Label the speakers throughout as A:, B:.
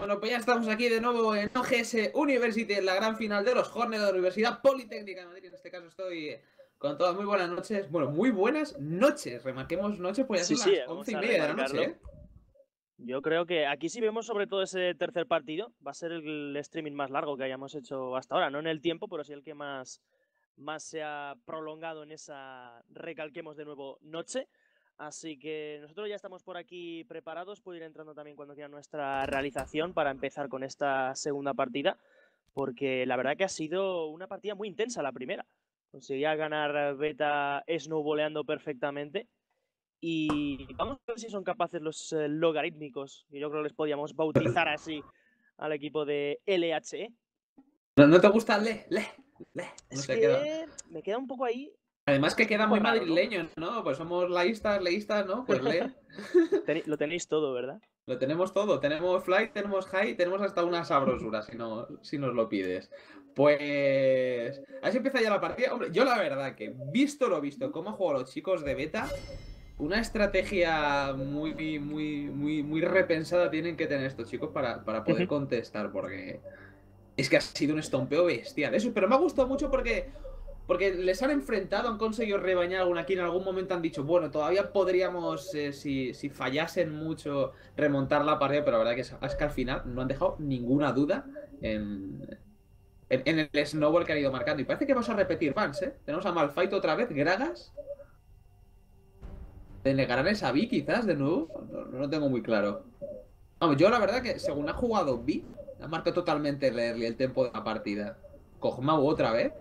A: Bueno, pues ya estamos aquí de nuevo en OGS University, en la gran final de los Hornets de la Universidad Politécnica de Madrid. En este caso estoy con todas muy buenas noches. Bueno, muy buenas noches. Remarquemos noches, pues ya
B: Sí,
A: son
B: sí,
A: las
B: vamos
A: 11:30
B: a
A: de la noche,
B: remarcarlo. Yo creo que aquí sí vemos sobre todo ese tercer partido. Va a ser el streaming más largo que hayamos hecho hasta ahora. No en el tiempo, pero sí el que más se ha prolongado en esa, recalquemos de nuevo, noche. Así que nosotros ya estamos por aquí preparados. Puede ir entrando también cuando quiera nuestra realización para empezar con esta segunda partida. Porque la verdad que ha sido una partida muy intensa la primera. Conseguía ganar Beta snowboleando perfectamente. Y vamos a ver si son capaces los logarítmicos, y yo creo que les podíamos bautizar así al equipo de LHE.
A: ¿No te gusta Le? No
B: Es
A: sé,
B: que me queda un poco ahí.
A: Además que
B: Es un
A: queda
B: poco
A: muy
B: raro, ¿no?
A: madrileño, ¿no? Pues somos leístas, ¿no? Pues Le.
B: Lo tenéis todo, ¿verdad?
A: Lo tenemos todo. Tenemos flight, tenemos high, tenemos hasta una sabrosura, si nos lo pides. Pues... Así empieza ya la partida. Hombre, yo la verdad que, visto lo visto, cómo han jugado los chicos de Beta, una estrategia muy repensada tienen que tener estos chicos para poder contestar, porque es que ha sido un estompeo bestial. Eso, pero me ha gustado mucho porque les han enfrentado, han conseguido rebañar alguna aquí. En algún momento han dicho, bueno, todavía podríamos, si fallasen mucho, remontar la partida, pero la verdad es que al final no han dejado ninguna duda en el snowball que han ido marcando. Y parece que vamos a repetir Vans, ¿eh? Tenemos a Malphite otra vez, Gragas. ¿Denegarán esa B quizás de nuevo? No lo tengo muy claro. Vamos, yo la verdad que según ha jugado B, ha marcado totalmente el early, el tempo de la partida. Kog'Maw otra vez.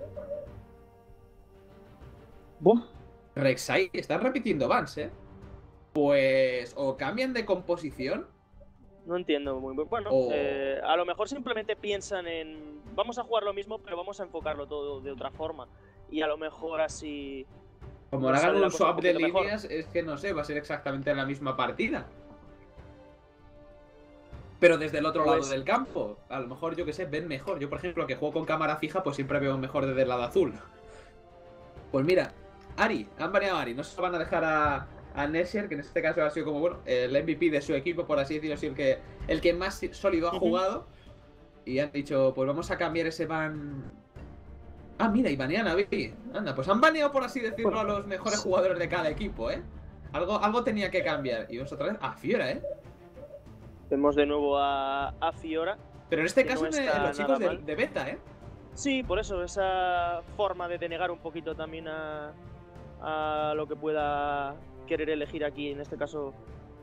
B: ¡Bum!
A: Rek'Sai, están repitiendo Vans, ¿eh? Pues o cambian de composición.
B: No entiendo muy bien. Bueno, a lo mejor simplemente piensan en vamos a jugar lo mismo, pero vamos a enfocarlo todo de otra forma. Y a lo mejor así.
A: Como
B: nos
A: hagan
B: sale la
A: un
B: cosa
A: swap de
B: mejor.
A: líneas, es que no sé, va a ser exactamente la misma partida. Pero desde el otro lado del campo. A lo mejor, yo que sé, ven mejor. Yo, por ejemplo, que juego con cámara fija, pues siempre veo mejor desde el lado azul. Pues mira, Ari, han baneado a Ari. No se lo van a dejar a Nessier, que en este caso ha sido como, bueno, el MVP de su equipo, por así decirlo, así el que más sólido ha jugado. Y han dicho, pues vamos a cambiar ese ban. Ah, mira, y banean a Vivi. Anda, pues han baneado, por así decirlo, a los mejores jugadores de cada equipo, ¿eh? Algo tenía que cambiar. Y vamos otra vez a Fiora, ¿eh?
B: Vemos de nuevo a Fiora.
A: Pero en este caso no los chicos de Beta, ¿eh?
B: Sí, por eso, esa forma de denegar un poquito también a lo que pueda querer elegir aquí, en este caso,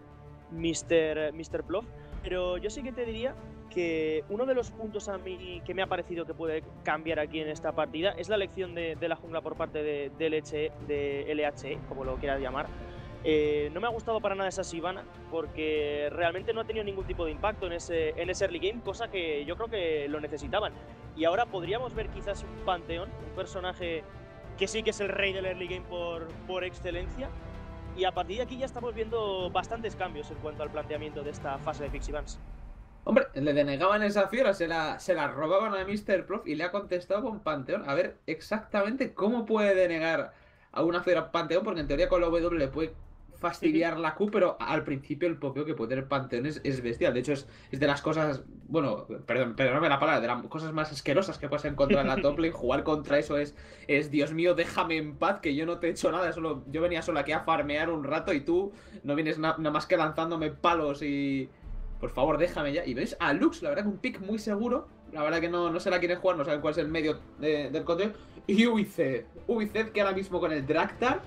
B: Mr. Plof. Pero yo sí que te diría que uno de los puntos a mí que me ha parecido que puede cambiar aquí en esta partida es la elección de la jungla por parte de LHE, como lo quieras llamar. No me ha gustado para nada esa Shyvana, porque realmente no ha tenido ningún tipo de impacto en ese early game, cosa que yo creo que lo necesitaban. Y ahora podríamos ver quizás un Panteón, un personaje que sí que es el rey del early game por excelencia. Y a partir de aquí ya estamos viendo bastantes cambios en cuanto al planteamiento de esta fase de Pixie Vans.
A: Hombre, le denegaban esa Fiora, se la robaban a Mr. Prof y le ha contestado con Panteón. A ver exactamente cómo puede denegar a una Fiora Panteón, porque en teoría con la W le puede fastidiar la Q, pero al principio el pokeo que puede tener Panteón es bestial. De hecho, es de las cosas, bueno, perdóname la palabra, de las cosas más asquerosas que puedes encontrar en la top lane. Jugar contra eso es, Dios mío, déjame en paz, que yo no te he hecho nada. Yo venía solo aquí a farmear un rato y tú no vienes nada más que lanzándome palos y... Por favor, déjame ya. Y veis a Lux, la verdad que un pick muy seguro. La verdad que no se la quieren jugar, no saben cuál es el medio del control. Y Ubicet, que ahora mismo con el Draktar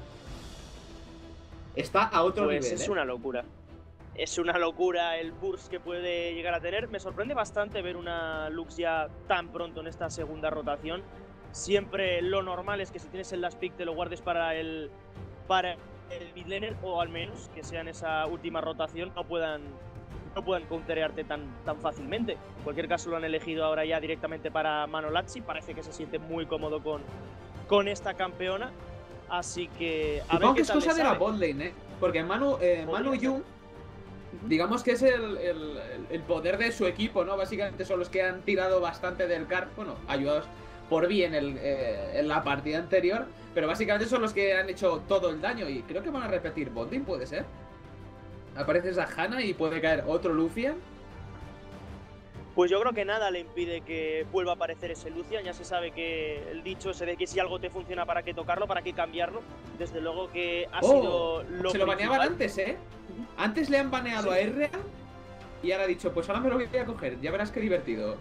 A: está a otro nivel.
B: Es una locura. Es una locura el burst que puede llegar a tener. Me sorprende bastante ver una Lux ya tan pronto en esta segunda rotación. Siempre lo normal es que si tienes el last pick te lo guardes para el mid laner, o al menos que sea en esa última rotación no puedan counterearte tan fácilmente. En cualquier caso lo han elegido ahora ya directamente para Manolazzi. Parece que se siente muy cómodo con esta campeona. Así que a ver qué
A: que es
B: tal
A: cosa de la
B: sale.
A: botlane, ¿eh? Porque Manu Jung, digamos que es el poder de su equipo, ¿no? Básicamente son los que han tirado bastante del car, bueno, ayudados por bien en la partida anterior, pero básicamente son los que han hecho todo el daño. Y creo que van a repetir botlane, puede ser. Aparece esa Hanna y puede caer otro Lucian.
B: Pues yo creo que nada le impide que vuelva a aparecer ese Lucian. Ya se sabe que el dicho ese de que si algo te funciona, ¿para qué tocarlo? ¿Para qué cambiarlo? Desde luego que ha sido lo
A: se lo baneaban
B: principal.
A: antes, ¿eh? Antes le han baneado a Real y ahora ha dicho, pues ahora me lo voy a coger, ya verás qué divertido.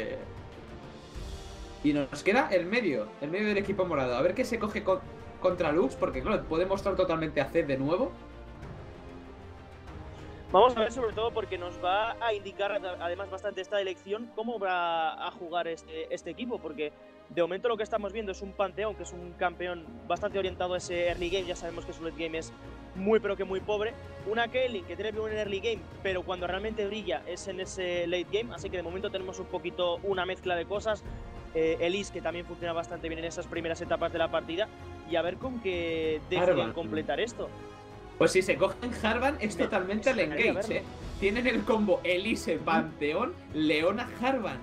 A: Y nos queda el medio del equipo morado. A ver qué se coge contra Lux, porque claro, puede mostrar totalmente a Zed de nuevo.
B: Vamos a ver, sobre todo porque nos va a indicar además bastante esta elección cómo va a jugar este equipo, porque de momento lo que estamos viendo es un Panteón, que es un campeón bastante orientado a ese early game. Ya sabemos que su late game es muy pero que muy pobre. Una Caitlyn que tiene un early game, pero cuando realmente brilla es en ese late game, así que de momento tenemos un poquito una mezcla de cosas. Elise, que también funciona bastante bien en esas primeras etapas de la partida, y a ver con qué deciden completar esto.
A: Pues si se cogen Harvan es totalmente el engage, ¿eh? Tienen el combo Elise, Panteón, Leona, Harvan.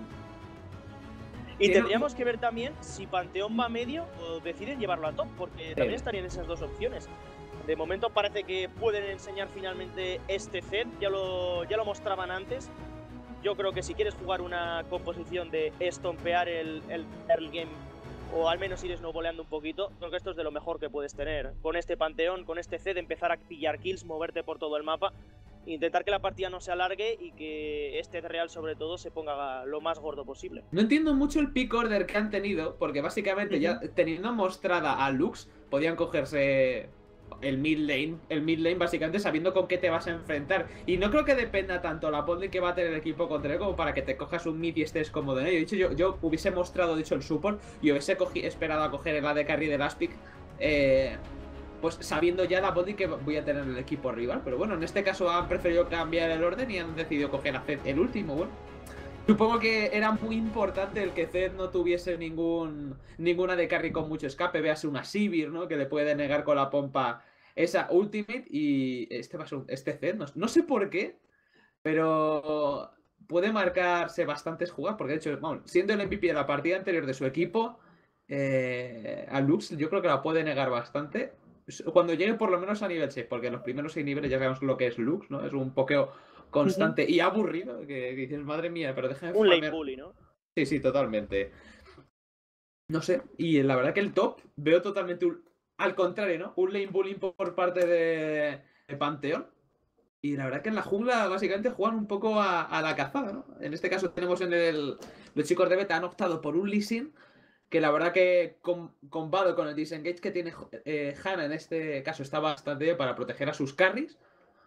B: Y tendríamos que ver también si Panteón va medio o deciden llevarlo a top, porque también estarían esas dos opciones. De momento parece que pueden enseñar finalmente este Zed, ya lo mostraban antes. Yo creo que si quieres jugar una composición de estompear el early game, o al menos ir snowboleando un poquito, creo que esto es de lo mejor que puedes tener. Con este Panteón, con este Zed, empezar a pillar kills, moverte por todo el mapa, intentar que la partida no se alargue y que este Real sobre todo se ponga lo más gordo posible.
A: No entiendo mucho el pick order que han tenido, porque básicamente ya teniendo mostrada a Lux, podían cogerse el mid lane básicamente sabiendo con qué te vas a enfrentar. Y no creo que dependa tanto la bot lane que va a tener el equipo contra él como para que te cojas un mid y estés cómodo en ello. De hecho, yo hubiese mostrado, el support y hubiese esperado a coger el AD carry de Aspic, pues sabiendo ya la bot lane que voy a tener en el equipo rival. Pero bueno, en este caso han preferido cambiar el orden y han decidido coger a Zed el último. Bueno, supongo que era muy importante el que Zed no tuviese ninguna de carry con mucho escape. Véase una Sivir, ¿no? Que le puede negar con la pompa esa ultimate. Y este va a ser Zed, no sé por qué, pero puede marcarse bastantes jugadas. Porque de hecho, bueno, siendo el MVP de la partida anterior de su equipo, a Lux yo creo que la puede negar bastante. Cuando llegue por lo menos a nivel 6, porque en los primeros 6 niveles ya sabemos lo que es Lux, ¿no? Es un pokeo constante y aburrido, que dices, madre mía, pero déjame
B: un lane bully, ¿no?
A: Sí, totalmente. No sé, y la verdad que el top veo totalmente al contrario, ¿no? Un lane bullying por parte de Panteón. Y la verdad que en la jungla básicamente juegan un poco a la cazada, ¿no? En este caso tenemos los chicos de beta han optado por un Lee Sin, que la verdad que combado con el disengage que tiene Hanna en este caso está bastante bien para proteger a sus carries.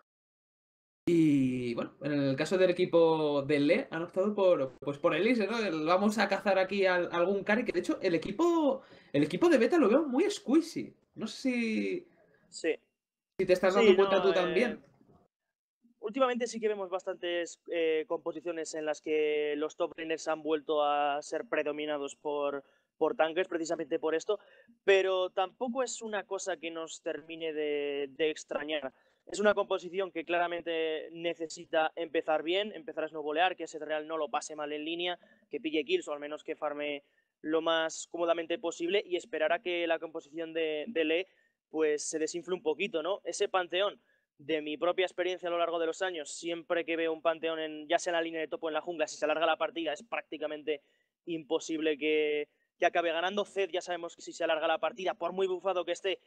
A: Y bueno, en el caso del equipo de Le han optado por Elise, ¿no? Vamos a cazar aquí a algún carry, que de hecho el equipo de beta lo veo muy squeezy. No sé si te estás dando cuenta tú también.
B: Últimamente sí que vemos bastantes composiciones en las que los top laners han vuelto a ser predominados por tanques, precisamente por esto, pero tampoco es una cosa que nos termine de extrañar. Es una composición que claramente necesita empezar bien, empezar a snowbolear, que ese Real no lo pase mal en línea, que pille kills o al menos que farme lo más cómodamente posible y esperar a que la composición de Le pues se desinfle un poquito, ¿no? Ese Panteón, de mi propia experiencia a lo largo de los años, siempre que veo un Panteón, ya sea en la línea de topo en la jungla, si se alarga la partida es prácticamente imposible que acabe ganando. Zed ya sabemos que si se alarga la partida, por muy bufado que esté,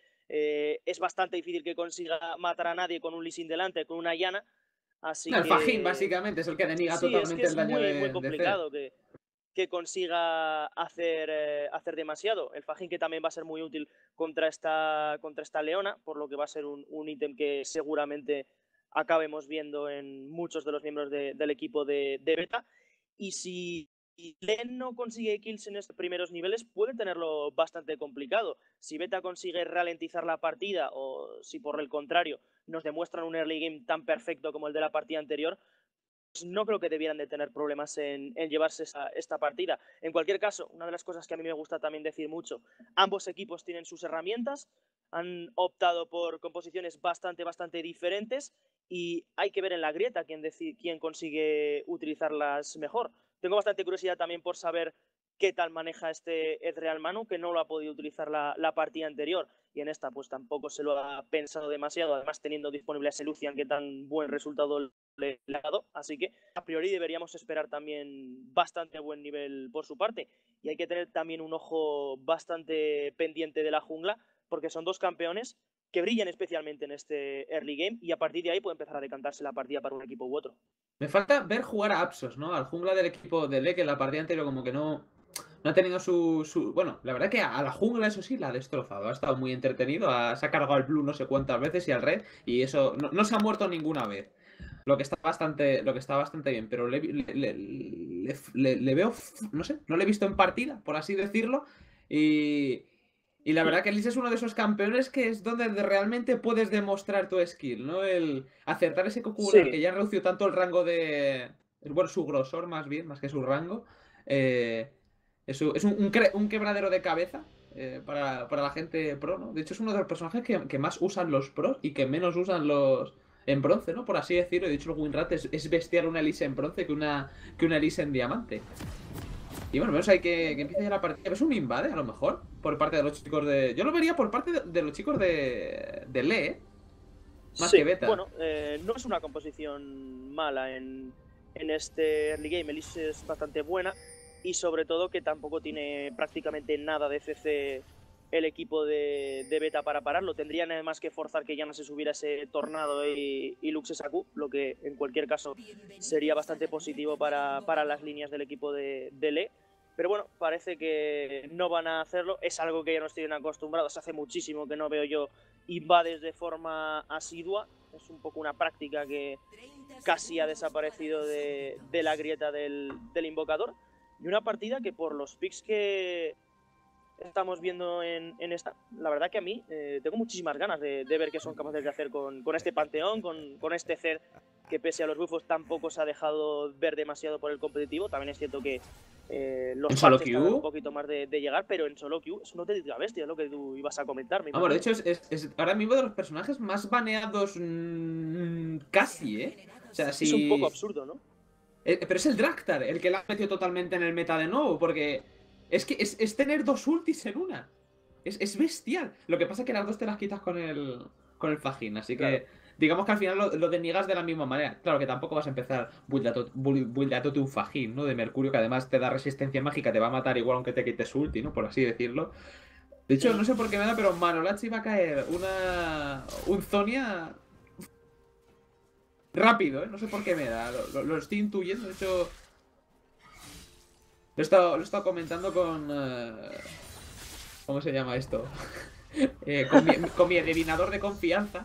B: es bastante difícil que consiga matar a nadie con un Lee Sin delante, con una Yana. Así
A: el
B: que...
A: Fajin básicamente es el que deniega totalmente el daño
B: muy complicado
A: de
B: que consiga hacer demasiado. El Fajin que también va a ser muy útil contra esta Leona, por lo que va a ser un ítem que seguramente acabemos viendo en muchos de los miembros del equipo de beta. Y si Len no consigue kills en estos primeros niveles, puede tenerlo bastante complicado. Si beta consigue ralentizar la partida o si por el contrario nos demuestran un early game tan perfecto como el de la partida anterior, pues no creo que debieran de tener problemas en llevarse esta partida. En cualquier caso, una de las cosas que a mí me gusta también decir mucho, ambos equipos tienen sus herramientas, han optado por composiciones bastante diferentes y hay que ver en la grieta quién consigue utilizarlas mejor. Tengo bastante curiosidad también por saber qué tal maneja este Ezreal Manu, que no lo ha podido utilizar la partida anterior y en esta pues tampoco se lo ha pensado demasiado, además teniendo disponible a ese Lucian que tan buen resultado lado, así que a priori deberíamos esperar también bastante buen nivel por su parte. Y hay que tener también un ojo bastante pendiente de la jungla, porque son dos campeones que brillan especialmente en este early game y a partir de ahí puede empezar a decantarse la partida para un equipo u otro.
A: Me falta ver jugar a Apsos, ¿no? Al jungla del equipo de LE, que en la partida anterior como que no ha tenido su... Bueno, la verdad que a la jungla eso sí la ha destrozado. Ha estado muy entretenido, se ha cargado al blue no sé cuántas veces y al red, y eso no se ha muerto ninguna vez. Lo que está bastante bien, pero le veo, no sé, no le he visto en partida, por así decirlo. Y la verdad que Elise es uno de esos campeones que es donde realmente puedes demostrar tu skill, ¿no? El acertar ese Cocular que ya ha reducido tanto el rango de... Bueno, su grosor más bien, más que su rango. Es un quebradero de cabeza para la gente pro, ¿no? De hecho es uno de los personajes que más usan los pros y que menos usan los... En bronce, ¿no? Por así decirlo. De hecho el Winrat es bestial una Elise en bronce que una Elise en diamante. Y bueno, vemos ahí que empieza ya la partida. ¿Ves un invade a lo mejor? Por parte de los chicos de... Yo lo vería por parte de los chicos de LE, ¿eh? Más que beta.
B: Bueno, no es una composición mala en este early game. Elise es bastante buena y sobre todo que tampoco tiene prácticamente nada de CC el equipo de beta para pararlo. Tendrían además que forzar que ya no se subiera ese Tornado y Lux Saku, lo que en cualquier caso sería bastante positivo para las líneas del equipo de LE. Pero bueno, parece que no van a hacerlo. Es algo que ya no estoy acostumbrados. Hace muchísimo que no veo yo invades de forma asidua. Es un poco una práctica que casi ha desaparecido de la grieta del invocador. Y una partida que por los picks que estamos viendo en esta, la verdad que a mí tengo muchísimas ganas de ver qué son capaces de hacer con este panteón, con este Zed que pese a los buffos tampoco se ha dejado ver demasiado por el competitivo. También es cierto que los parches tardan un poquito más de llegar, pero en solo queue es una auténtica bestia, es lo que tú ibas a comentar.
A: Bueno, de hecho es ahora mismo de los personajes más baneados casi, ¿eh? O sea,
B: es un poco absurdo, ¿no?
A: Pero es el Draktar el que la ha metido totalmente en el meta de nuevo, porque es que es tener dos ultis en una. Es bestial. Lo que pasa es que las dos te las quitas con el Fajin, así que... Claro. Digamos que al final lo deniegas de la misma manera. Claro que tampoco vas a empezar buildeándote un Fajin, ¿no? De Mercurio, que además te da resistencia mágica, te va a matar igual aunque te quites su ulti, ¿no? Por así decirlo. De hecho, no sé por qué me da, pero Manolachi va a caer un Zonia rápido, ¿eh? No sé por qué me da. Lo estoy intuyendo, de hecho... Lo he estado comentando con... ¿Cómo se llama esto? Con mi adivinador de confianza.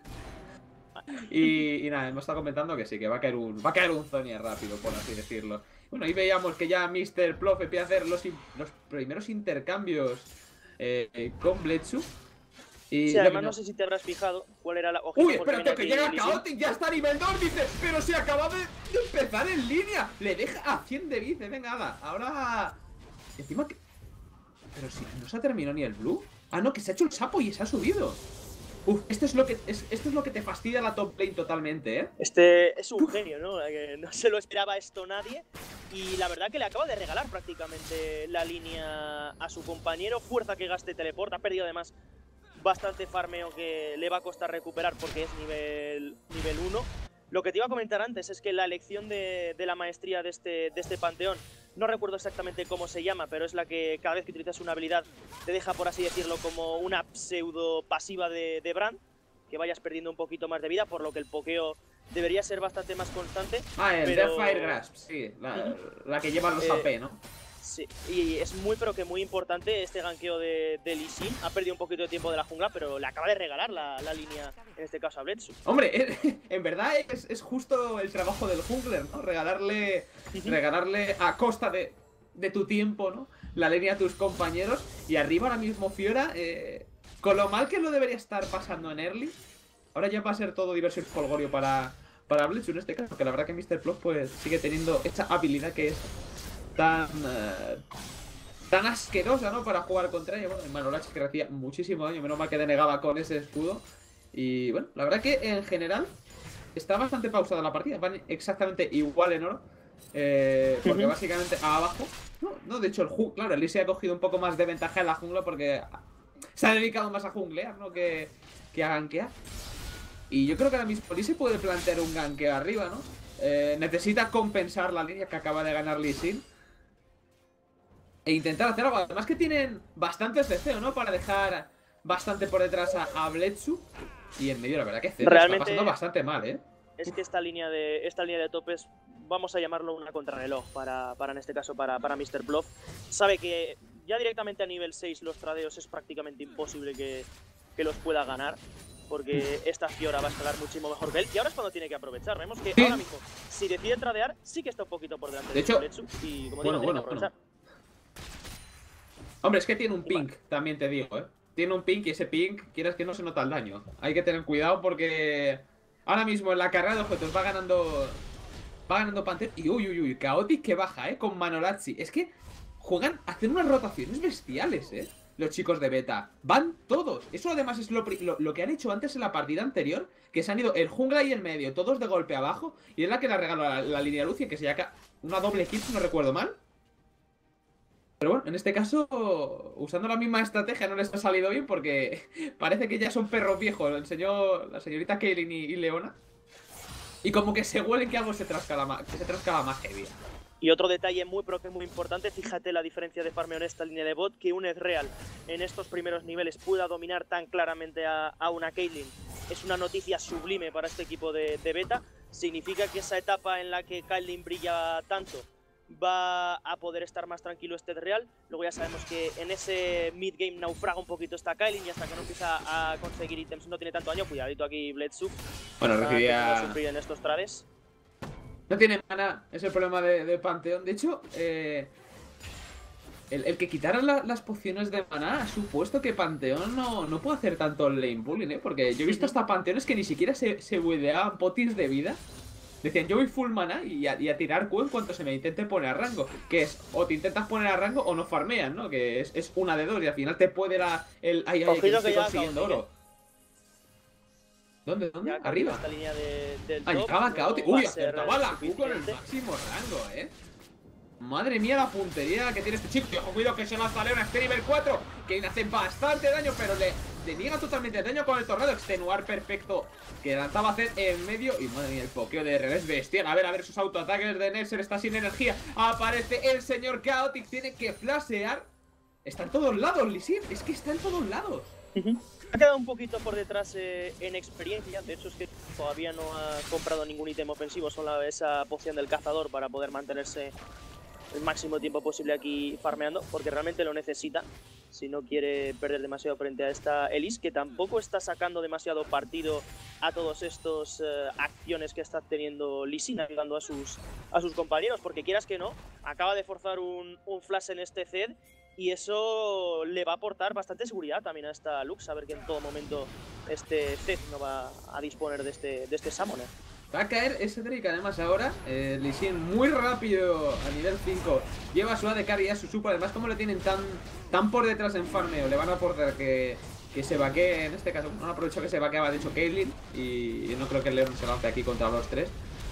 A: y nada, hemos estado comentando que sí, que va a caer un Zonia rápido, por así decirlo. Bueno, ahí veíamos que ya Mr. Plof empieza a hacer los primeros intercambios con Bledsoe. Y
B: sí, además no sé si te habrás fijado cuál era la...
A: ¡Uy, espérate, que llega Chaotic! ¡Ya está a nivel 2! Dice, pero si acaba de empezar en línea. Le deja a 100 de vice, venga, haga. Ahora... Encima que... Pero si no se ha terminado ni el blue. Ah, no, que se ha hecho el sapo y se ha subido. Uf, esto es lo que te fastidia la top lane totalmente, ¿eh?
B: Este es un genio, ¿no? No se lo esperaba esto nadie. Y la verdad que le acaba de regalar prácticamente la línea a su compañero. Fuerza que gaste teleport. Ha perdido además bastante farmeo que le va a costar recuperar porque es nivel 1. Lo que te iba a comentar antes es que la elección de la maestría de este panteón, no recuerdo exactamente cómo se llama, pero es la que cada vez que utilizas una habilidad te deja, por así decirlo, como una pseudo pasiva de Brand, que vayas perdiendo un poquito más de vida, por lo que el pokeo debería ser bastante más constante.
A: Ah, el de Fire Grasp, sí, la que lleva los AP, ¿no?
B: Sí, y es pero que muy importante este ganqueo de Lee Sin. Ha perdido un poquito de tiempo de la jungla, pero le acaba de regalar la línea, en este caso a Bledsoe.
A: Hombre, en verdad es justo el trabajo del jungler, ¿no? Regalarle a costa de tu tiempo, ¿no? La línea a tus compañeros. Y arriba ahora mismo Fiora, con lo mal que lo debería estar pasando en early, ahora ya va a ser todo diversión y folgorio para Bledsoe en este caso. Que la verdad que Mr. Plot pues sigue teniendo esa habilidad que es tan asquerosa, ¿no? Para jugar contra ella. Bueno, Manolachi que hacía muchísimo daño, menos mal que denegaba con ese escudo. Y bueno, la verdad que en general está bastante pausada la partida. Van exactamente igual en oro. Porque básicamente abajo... No, de hecho, claro, el Elise ha cogido un poco más de ventaja en la jungla porque se ha dedicado más a junglear, ¿no? Que a gankear. Y yo creo que ahora mismo Lee se puede plantear un ganqueo arriba, ¿no? Necesita compensar la línea que acaba de ganar Lee Sin. E intentar hacer algo. Además que tienen bastantes deseo, ¿no? Para dejar bastante por detrás a Bledsoe. Y en medio, la verdad que Zed está pasando bastante mal, ¿eh?
B: Es que esta línea de topes, vamos a llamarlo una contrarreloj para en este caso para Mr. Bluff. Sabe que ya directamente a nivel 6 los tradeos es prácticamente imposible que los pueda ganar, porque esta Fiora va a escalar muchísimo mejor que él, y ahora es cuando tiene que aprovechar. Vemos que ahora mismo, si decide tradear, sí que está un poquito por delante de Bledsoe, y como digo, tiene que aprovechar.
A: Hombre, es que tiene un ping, también te digo, ¿eh? Tiene un ping y ese ping, quieras que no, se nota el daño. Hay que tener cuidado porque ahora mismo en la carrera de objetos va ganando Pantheon. Y uy, Chaotic que baja, con Manorazzi. Es que juegan, hacen unas rotaciones bestiales, los chicos de beta. Van todos. Eso además es lo que han hecho antes en la partida anterior, que se han ido el jungla y el medio, todos de golpe abajo. Y es la que le regaló la línea Lucia, que se llama una doble kill, si no recuerdo mal. Pero bueno, en este caso, usando la misma estrategia no les ha salido bien porque parece que ya son perros viejos. Lo enseñó la señorita Kaylin y Leona. Y como que se huelen que algo se trasca la más heavy.
B: Y otro detalle muy importante, fíjate la diferencia de farmeo en esta línea de bot, que un Ezreal en estos primeros niveles pueda dominar tan claramente a una Kaylin. Es una noticia sublime para este equipo de beta. Significa que esa etapa en la que Kaylin brilla tanto va a poder estar más tranquilo este Ezreal. Luego ya sabemos que en ese mid-game naufraga un poquito esta Kaylin, y hasta que no empieza a conseguir ítems no tiene tanto daño. Cuidadito aquí Bledsoe.
A: Bueno, recibía...
B: sufrir en estos trades.
A: No tiene mana, es el problema de Pantheon. De hecho, el que quitaran las pociones de mana ha supuesto que Pantheon no puede hacer tanto lane pulling, porque yo he visto hasta Pantheones que ni siquiera se buildeaban potis de vida. Decían, yo voy full mana y a tirar Q en cuanto se me intente poner a rango. Que es, o te intentas poner a rango o no farmean, ¿no? Que es una de dos y al final te puede que estoy consiguiendo oro. ¿Dónde?
B: Ya
A: Arriba.
B: Esta línea del
A: top, llegaba Chaotic. Uy, acertaba la Q con el
B: suficiente.
A: máximo rango, Madre mía la puntería que tiene este chico. Ojo, cuidado que se lanza Leona, este nivel 4. Que hace bastante daño, pero le niega totalmente el daño con el tornado. Extenuar perfecto que lanzaba Zed en medio. Y madre mía, el pokeo de revés bestial. A ver, sus autoataques de Nerser está sin energía. Aparece el señor Chaotic, tiene que flashear. Está en todos lados, Lee Sin. Es que está en todos lados.
B: Ha quedado un poquito por detrás en experiencia. De hecho es que todavía no ha comprado ningún ítem ofensivo, solo esa poción del cazador para poder mantenerse el máximo tiempo posible aquí farmeando, porque realmente lo necesita si no quiere perder demasiado frente a esta Elise, que tampoco está sacando demasiado partido a todos estos acciones que está teniendo Lee Sin, ayudando a sus compañeros, porque quieras que no, acaba de forzar un flash en este Zed, y eso le va a aportar bastante seguridad también a esta Lux, saber que en todo momento este Zed no va a disponer de este Summoner.
A: Va a caer ese Drake además ahora. Lee Sin muy rápido a nivel 5. Lleva su AD y a su super. Además, como le tienen tan por detrás en farmeo, le van a aportar que se vaquee. En este caso, no aprovecho que se vaqueaba, de hecho, Kaylin. Y no creo que el Leon se lance aquí contra los tres.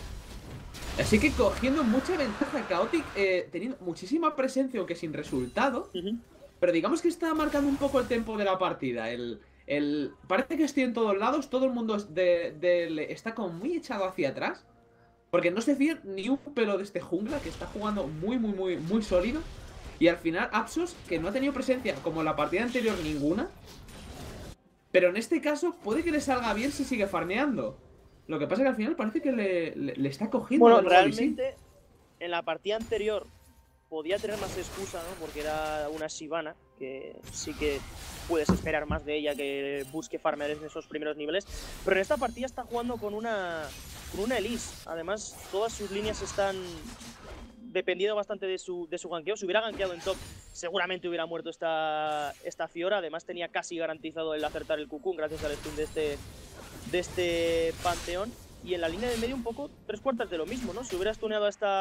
A: Así que cogiendo mucha ventaja Chaotic, teniendo muchísima presencia, aunque sin resultado. Pero digamos que está marcando un poco el tempo de la partida. Parece que estoy en todos lados, todo el mundo está como muy echado hacia atrás. Porque no se fía ni un pelo de este jungla, que está jugando muy sólido. Y al final Apsos, que no ha tenido presencia como en la partida anterior ninguna. Pero en este caso puede que le salga bien si sigue farmeando. Lo que pasa es que al final parece que le está cogiendo.
B: Bueno, realmente en la partida anterior podía tener más excusa, ¿no? Porque era una Shyvana, que sí que puedes esperar más de ella que busque farmear en esos primeros niveles. Pero en esta partida está jugando con una Elise. Además, todas sus líneas están dependiendo bastante de su ganqueo. Si hubiera ganqueado en top, seguramente hubiera muerto esta Fiora. Además, tenía casi garantizado el acertar el Cocoon gracias al stun de este Pantheon. Y en la línea de medio un poco 3/4 de lo mismo, ¿no? Si hubiera stuneado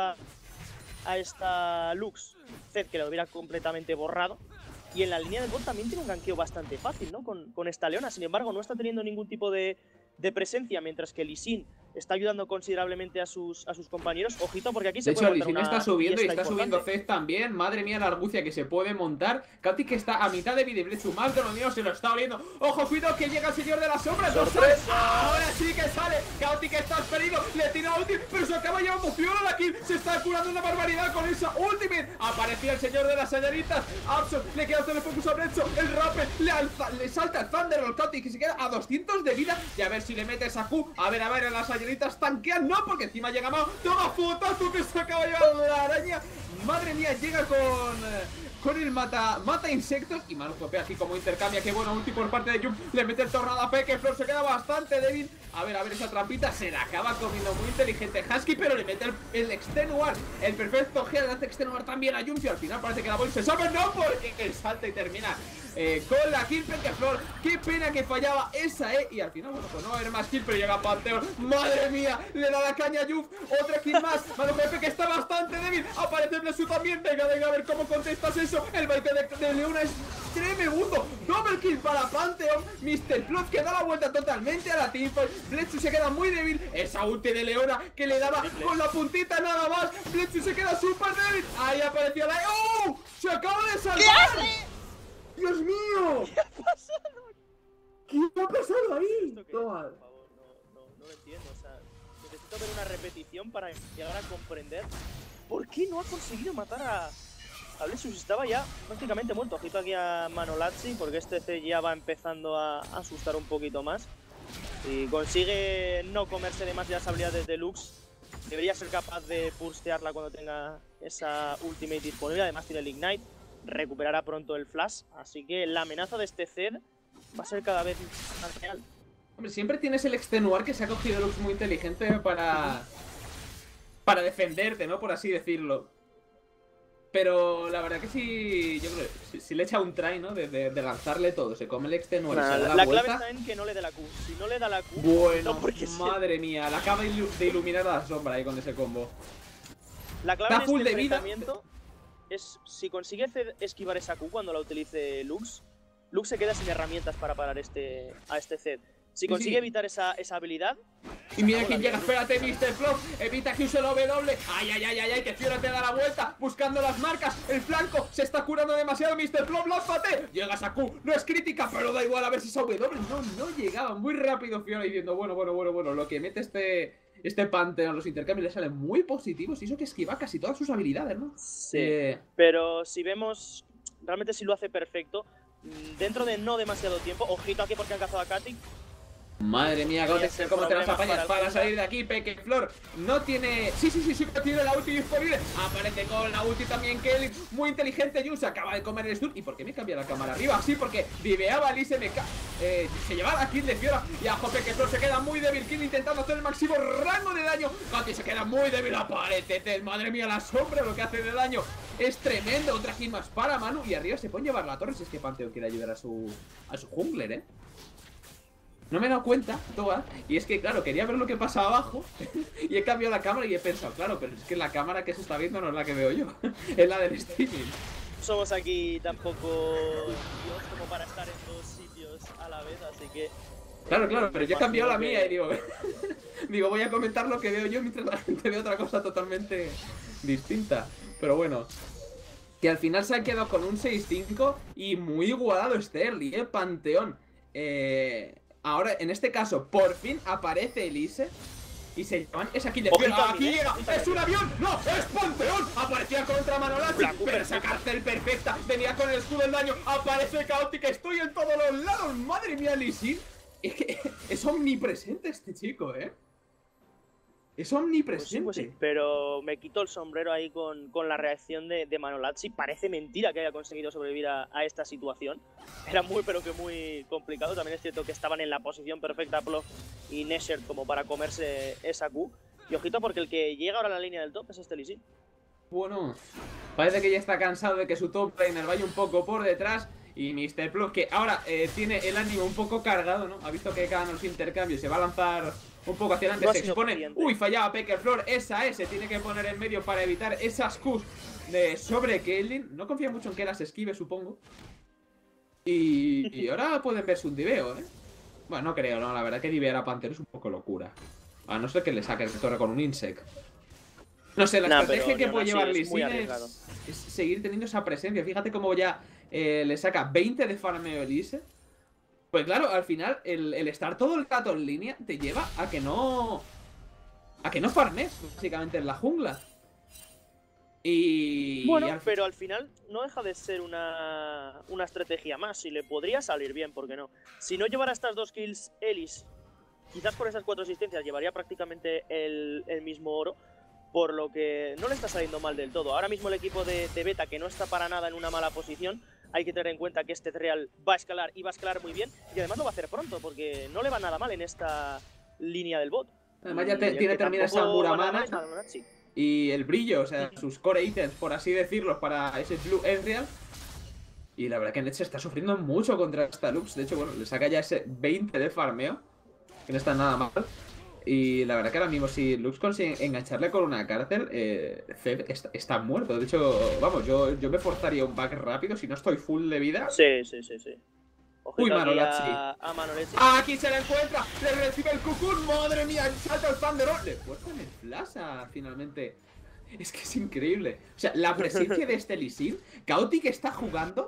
B: a esta Lux, Zed, que lo hubiera completamente borrado. Y en la línea de bot también tiene un ganqueo bastante fácil, ¿no? Con esta Leona. Sin embargo, no está teniendo ningún tipo de presencia, mientras que Lee Sin está ayudando considerablemente a sus compañeros. Ojito, porque aquí se
A: De
B: puede
A: hecho,
B: montar
A: Lee Sin
B: una
A: está subiendo y
B: fiesta
A: está subiendo
B: importante.
A: Zed también. Madre mía, la argucia que se puede montar. Katy que está a mitad de vida y Bletchu más de lo mío se lo está oliendo. ¡Ojo, cuidado que llega el señor de las sombras! ¡No sale! ¡Ahora sí que sale! Katy que está perdido, le tira ulti, pero se acaba llevando Fiora la kill. Se está curando una barbaridad con esa ultimate. Aparecía el señor de las señoritas. Absol, le queda el focus a Bletchu. El Rapper le salta el Thunder al Katy que se queda a 200 de vida. Y a ver si le mete esa Q. A ver, las señoritas tanquean. No, porque encima llega Mao. ¡Toma fotazo que se acaba llevando la araña! Madre mía, llega con el mata insectos. Y Manu Jopea aquí como intercambia. Qué bueno, ulti por parte de Jump. Le mete el tornado a P, que Flor se queda bastante débil. A ver, esa trampita se la acaba comiendo muy inteligente Husky, pero le mete el extenuar. El perfecto G le hace extenuar también a Jump. Y al final parece que la Boy se sabe, no, porque el salta y termina con la kill. Que Flor, qué pena que fallaba esa, y al final, bueno, pues no va a haber más kill, pero llega Panteón. Madre mía, le da la caña a Jump. Otra kill más. Manu Jopea que está bastante débil. Aparece Blesu también. Venga, a ver cómo contestas eso. El baile de Leona es tremendo. Double kill para Pantheon. Mr. Plot que da la vuelta totalmente a la teamfight. Bletchu se queda muy débil. Esa ulti de Leona que le daba con la puntita nada más. Bletchu se queda súper débil. Ahí apareció la... ¡Oh! ¡Se acaba de salvar!
B: ¿Qué hace?
A: ¡Dios mío!
B: ¿Qué ha pasado?
A: ¿Qué ha pasado ahí?
B: ¿Esto qué es?
A: Toma.
B: Por favor, no lo entiendo. O sea, necesito ver una repetición para llegar a comprender por qué no ha conseguido matar a Blessus. Estaba ya prácticamente muerto. Ojito aquí a Manolazzi, porque este C ya va empezando a asustar un poquito más. Si consigue no comerse demasiadas habilidades de Lux, debería ser capaz de burstearla cuando tenga esa ultimate disponible. Además tiene el Ignite, recuperará pronto el Flash. Así que la amenaza de este Zed va a ser cada vez más real.
A: Hombre, siempre tienes el extenuar que se ha cogido Lux muy inteligente para defenderte, ¿no? Por así decirlo. Pero la verdad que sí, yo creo que si le echa un try, ¿no? De lanzarle todo, se come el extenuar y se da
B: la
A: vuelta.
B: clave está en que no le dé la Q. Si no le da la Q,
A: Bueno,
B: no, porque
A: madre mía, la acaba de iluminar a la sombra ahí con ese combo.
B: La clave
A: Está
B: en
A: full
B: este
A: de vida.
B: enfrentamiento es si consigue esquivar esa Q cuando la utilice Lux, Lux se queda sin herramientas para parar a este Zed. Si consigue evitar esa habilidad...
A: Y mira quién llega, espérate, Mr. Flop, evita que use el W. Ay, que Fiora te da la vuelta, buscando las marcas. El flanco se está curando demasiado, Mr. Flop, lánzate. Llegas a Q, no es crítica, pero da igual, a ver si esa W. No llegaba, muy rápido Fiora diciendo, bueno, lo que mete este Pantheon, los intercambios le salen muy positivos. Y eso que esquiva casi todas sus habilidades, ¿no?
B: Sí, pero si vemos, realmente si lo hace perfecto, dentro de no demasiado tiempo, ojito aquí porque han cazado a Katy.
A: Madre mía, Gotex, ¿cómo te las apañas para salir de aquí? Peque Flor no tiene... Sí, tiene la ulti disponible. Aparece con la ulti también Kelly. Muy inteligente, Jun se acaba de comer el stun. ¿Y por qué me cambia la cámara arriba? Sí, porque viveaba Lee se llevaba la kill de Fiora. Y a Peque Flor se queda muy débil. Kill intentando hacer el máximo rango de daño. Katy se queda muy débil. Aparece, madre mía, la sombra, lo que hace de daño es tremendo. Otra kill más para Manu. Y arriba se pueden llevar la torre si es que Pantheon quiere ayudar a su jungler, No me he dado cuenta, Toa, y es que, claro, quería ver lo que pasa abajo y he cambiado la cámara y he pensado, claro, pero es que la cámara que se está viendo no es la que veo yo, es la del streaming.
B: Somos aquí tampoco Dios como para estar en dos sitios a la vez, así que...
A: Claro, pero yo he cambiado la mía y digo, voy a comentar lo que veo yo mientras la gente ve otra cosa totalmente distinta. Pero bueno, que al final se ha quedado con un 6-5 y muy igualado este early, Panteón. Ahora, en este caso, por fin aparece Elise y se llaman esa kill de Fiora. ¡Aquí llega! ¡Es un avión! ¡No! ¡Es Panteón! Aparecía contra Manolazzi, pero esa cárcel perfecta. Venía con el escudo del daño. Aparece Caótica. Estoy en todos los lados. ¡Madre mía, Lee Sin! Es que es omnipresente este chico, Es omnipresente.
B: Pues sí, pero me quito el sombrero ahí con la reacción de Manolazzi. Parece mentira que haya conseguido sobrevivir a esta situación. Era pero que muy complicado. También es cierto que estaban en la posición perfecta Plof y Nesher como para comerse esa Q. Y ojito porque el que llega ahora a la línea del top es este Lee Sin.
A: Bueno, parece que ya está cansado de que su top laner vaya un poco por detrás. Y Mr. Plof, que ahora tiene el ánimo un poco cargado, ¿no? Ha visto que ganan los intercambios, se va a lanzar un poco hacia adelante, se expone. Uy, fallaba Peque Flor, esa se tiene que poner en medio para evitar esas Qs sobre Caitlyn. No confía mucho en que las esquive, supongo. Y ahora pueden verse un diveo, Bueno, no creo, no, la verdad que divear a Panther es un poco locura. A no ser que le saque torre con un Insect. No sé, la
B: Nah,
A: estrategia
B: pero
A: que
B: ni
A: puede
B: aún así
A: llevar Lee
B: es muy
A: Sin
B: arriesgado.
A: es seguir teniendo esa presencia. Fíjate cómo ya le saca 20 de farmeo Elise. Pues claro, al final el estar todo el rato en línea te lleva a que no... A que no farmes, básicamente, en la jungla. Y...
B: Bueno, pero al final no deja de ser una estrategia más y le podría salir bien, ¿por qué no? Si no llevara estas 2 kills Elise, quizás por esas 4 asistencias llevaría prácticamente el mismo oro, por lo que no le está saliendo mal del todo. Ahora mismo el equipo de Beta, que no está para nada en una mala posición, hay que tener en cuenta que este Real va a escalar y va a escalar muy bien, y además lo va a hacer pronto, porque no le va nada mal en esta línea del bot.
A: Además ya
B: Y el
A: tiene
B: que
A: terminada esa
B: tampoco va nada mal
A: Muramana
B: es Manachi.
A: y el brillo, o sea, sus core items, por así decirlo, para ese Blue Ezreal. Y la verdad que Ned se está sufriendo mucho contra esta Lux. De hecho, bueno, le saca ya ese 20 de farmeo, que no está nada mal. Y la verdad que ahora mismo si Lux consigue engancharle con una cárcel, Zed está muerto. De hecho, vamos, yo me forzaría un back rápido si no estoy full de vida.
B: Sí.
A: Uy,
B: Ojito aquí
A: Manolachi.
B: a Manolechi.
A: Aquí se la encuentra, le recibe el cucún, madre mía, salta el Thunderbolt. Le fuerzan el flash finalmente. Es que es increíble. O sea, la presencia de este Lee Sin, Chaotic está jugando.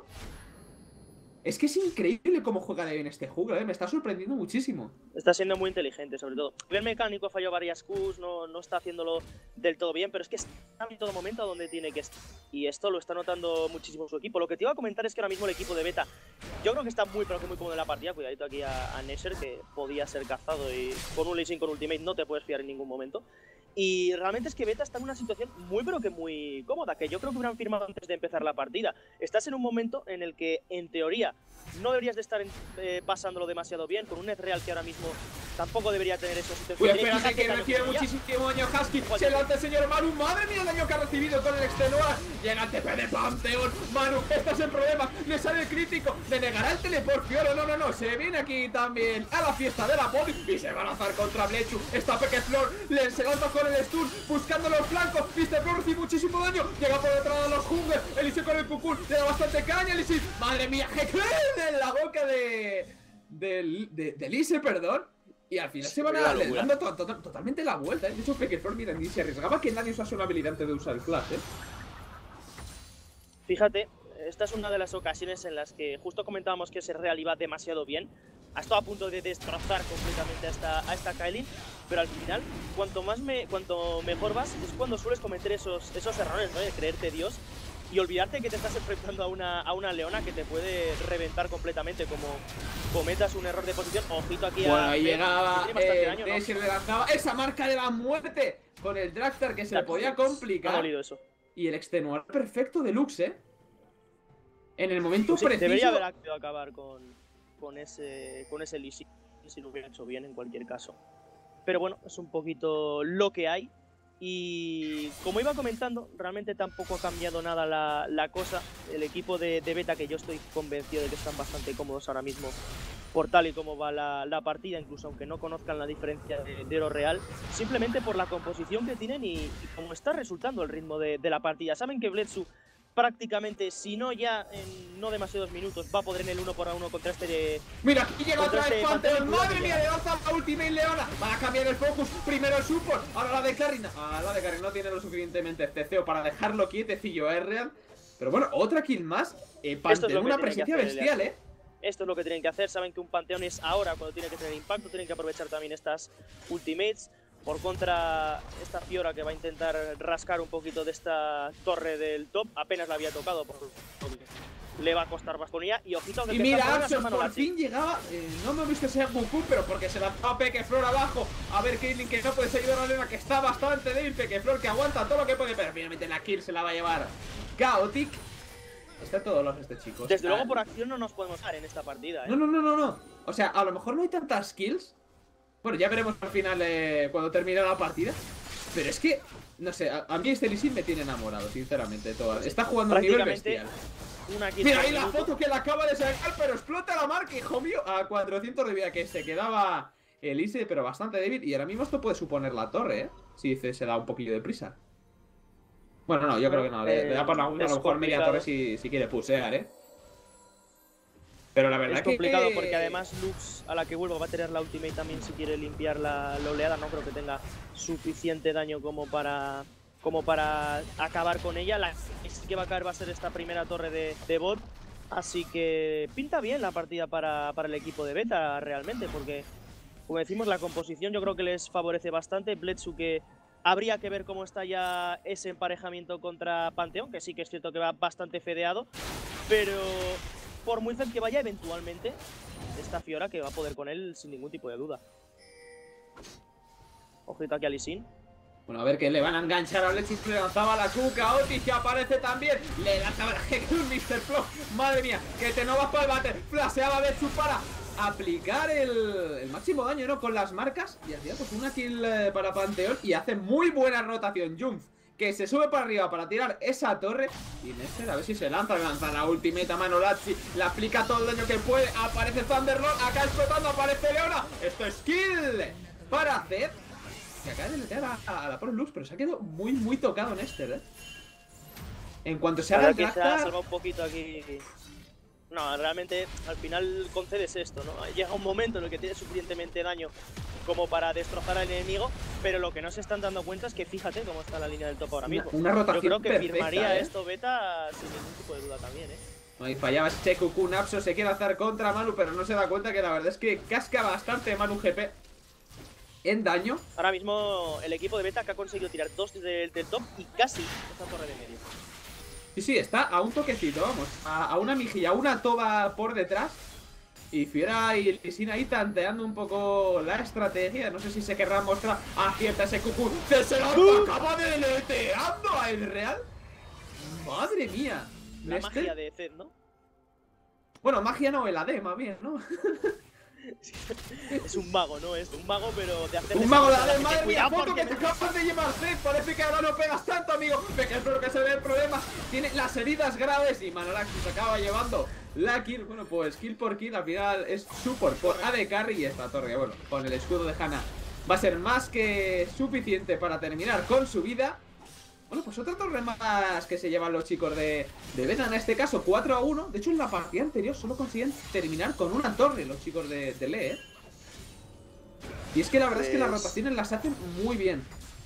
A: Es que es increíble cómo juega de bien este jungla, me está sorprendiendo muchísimo.
B: Está siendo muy inteligente, sobre todo. El mecánico falló varias Qs, no está haciéndolo del todo bien, pero es que está en todo momento donde tiene que estar. Y esto lo está notando muchísimo su equipo. Lo que te iba a comentar es que ahora mismo el equipo de Beta, yo creo que está muy, pero que muy cómodo en la partida. Cuidadito aquí a Nesher, que podía ser cazado y con un Lee Sin con ultimate no te puedes fiar en ningún momento. Y realmente es que Beta está en una situación muy, pero que muy cómoda, que yo creo que hubieran firmado antes de empezar la partida. Estás en un momento en el que, en teoría, no deberías de estar pasándolo demasiado bien, con un Ezreal que ahora mismo tampoco debería tener esos ítems.
A: Uy, espérate que recibe muchísimo daño Husky. Se lanza el señor Manu. Madre mía el daño que ha recibido con el extenuar. Llega el TP de Pantheon. Manu, estás en problemas. Le sale el crítico. Le negará el teleport. Fiora, no. Se viene aquí también a la fiesta de la poli. Y se va a lanzar contra Blechu. Está Pekeflor. Se lanza con el stun. Buscando los flancos. Mr. Flor recibe muchísimo daño. Llega por detrás de los jungles. Elise con el cucún. Le da bastante caña. Elise. Madre mía. Que en la boca de Elise, perdón. Y al final se van a le dando totalmente la vuelta, De hecho, Pekeflor, mira, ni se arriesgaba que nadie usase una habilidad antes de usar el flash,
B: Fíjate, esta es una de las ocasiones en las que justo comentábamos que ese Real iba demasiado bien. Ha estado a punto de destrozar completamente a esta Kaelin, pero al final, cuanto mejor vas, es cuando sueles cometer esos errores, ¿no? De creerte Dios y olvidarte que te estás enfrentando a una leona que te puede reventar completamente, como cometas un error de posición. Ojito aquí
A: bueno,
B: a...
A: ahí llegaba
B: ¿no?
A: le lanzaba esa marca de la muerte con el Dragstar que se le podía complicar.
B: Ha dolido eso.
A: Y el extenuar perfecto de Lux, en el momento
B: pues sí,
A: preciso.
B: Debería haber querido acabar con ese Lee Sin, si lo hubiera hecho bien en cualquier caso. Pero bueno, es un poquito lo que hay. Y como iba comentando, realmente tampoco ha cambiado nada la cosa. El equipo de Beta, que yo estoy convencido de que están bastante cómodos ahora mismo por tal y como va la partida, incluso aunque no conozcan la diferencia de oro real, simplemente por la composición que tienen y cómo está resultando el ritmo de la partida. Saben que Bledsoe prácticamente, si no ya en no demasiados minutos, va a poder en el 1-1 contra este de...
A: Mira, aquí llega otra vez Pantheon. Madre mía, le lanza la ultimate Leona. Va a cambiar el focus. Primero el support, ahora la de Karina. La de Karina no tiene lo suficientemente CCO para dejarlo quietecillo a Ezreal. Pero bueno, otra kill más. Pantheon, una presencia bestial,
B: Esto es lo que tienen que hacer. Saben que un Pantheon es ahora cuando tiene que tener impacto. Tienen que aprovechar también estas ultimates. Por contra, esta Fiora que va a intentar rascar un poquito de esta torre del top. Apenas la había tocado, le va a costar Vasconía. Y ojito que...
A: Y mira, Axos por fin llegaba. No me he visto ese Goku, pero porque se lanzaba Pekeflor abajo. A ver, Caitlyn, que no puede ayudar a la Leona, que está bastante débil. Pekeflor que aguanta todo lo que puede, pero finalmente la kill se la va a llevar Chaotic. Está todo los este chico.
B: Desde luego por acción no nos podemos dar en esta partida,
A: No. O sea, a lo mejor no hay tantas kills. Bueno, ya veremos al final cuando termine la partida. Pero es que, no sé, a mí este Lee Sin me tiene enamorado, sinceramente. Está jugando a un nivel bestial. Mira ahí la foto que le acaba de sacar, pero explota la marca, hijo mío. A 400 de vida, que se quedaba Elise, pero bastante débil. Y ahora mismo esto puede suponer la torre, si se da un poquillo de prisa. Bueno, no, yo creo que no. Le da para a lo mejor media torre si quiere pusear, Pero la verdad
B: es complicado porque además Lux, a la que vuelvo, va a tener la ultimate también si quiere limpiar la oleada. No creo que tenga suficiente daño como para acabar con ella. La que sí que va a caer va a ser esta primera torre de bot. Así que pinta bien la partida para el equipo de Beta realmente, porque como decimos, la composición yo creo que les favorece bastante. Bledsoe, que habría que ver cómo está ya ese emparejamiento contra Panteón, que sí que es cierto que va bastante fedeado, pero por muy cerca que vaya, eventualmente esta Fiora que va a poder con él sin ningún tipo de duda. Ojito aquí a Lee Sin.
A: Bueno, a ver que le van a enganchar a Bledsoe, le lanzaba la Kuka, Otis que aparece también, le lanzaba la un Mr. Flow, madre mía, que te no vas para el bate, flasheaba Bledsoe para aplicar el máximo daño, ¿no? Con las marcas, y hacía pues una kill para Panteón, y hace muy buena rotación Jump, que se sube para arriba para tirar esa torre, y Nester a ver si se lanza la ultimate a Manolachi, le aplica todo el daño que puede, aparece Thunderlord, acá explotando, aparece Leona, esto es kill para hacer. Que acaba de meter a la Pro Lux, pero se ha quedado muy tocado Nester, ¿eh? En cuanto se haga el
B: quizás salga un poquito aquí. No, realmente al final concedes esto, ¿no? Llega un momento en el que tienes suficientemente daño como para destrozar al enemigo, pero lo que no se están dando cuenta es que fíjate cómo está la línea del top ahora mismo.
A: Una rotación
B: Yo creo que
A: perfecta,
B: firmaría esto Beta sin ningún tipo de duda también, ¿eh?
A: Ahí fallaba ese QQ, Napso se quiere hacer contra Manu, pero no se da cuenta que la verdad es que casca bastante Manu GP en daño.
B: Ahora mismo el equipo de Beta que ha conseguido tirar 2 del top y casi esta torre de medio.
A: Sí, está a un toquecito, vamos, a una mejilla, una toba por detrás. Y Fiora y Lee ahí tanteando un poco la estrategia. No sé si se querrá mostrar. Acierta ese cucú. ¡Se lo acaba deleteando a el Real! ¡Madre mía!
B: La magia de Zed, ¿no?
A: Bueno, magia no, el AD más bien, ¿no?
B: Es un mago, ¿no? Es un mago, pero de hacer.
A: Un mago de AD, madre mía, foto que te acabas de llevar Zed. Parece que ahora no pegas tanto, amigo. Que es lo que se ve el problema. Tiene las heridas graves y Manolax se acaba llevando la kill. Bueno, pues kill por kill, al final es support por AD Carry y esta torre. Bueno, con el escudo de Hanna va a ser más que suficiente para terminar con su vida. Bueno, pues otra torre más que se llevan los chicos de Beta, en este caso 4-1. De hecho, en la partida anterior solo consiguen terminar con una torre los chicos de Lee, ¿eh? Y es que la verdad es que las rotaciones las hacen muy bien.